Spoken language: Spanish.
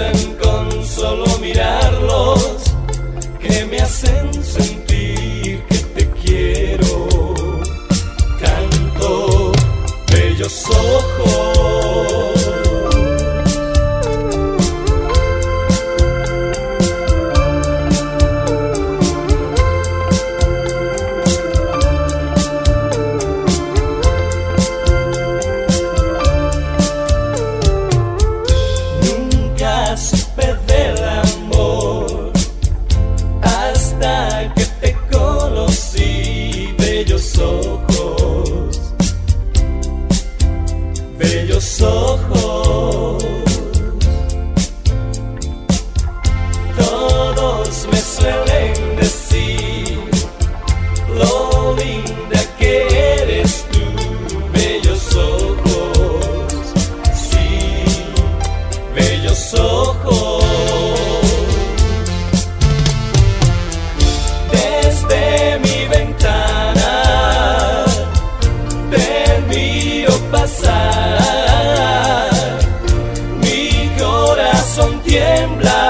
gustan con solo mirarlos, que me hacen sentir que te quiero tanto, bellos ojos. Supe del amor hasta que te conocí, bellos ojos, bellos ojos. Todos me suelen decir lo linda que eres tú, bellos ojos, sí, bellos ojos. Desde mi ventana te miro pasar, mi corazón tiembla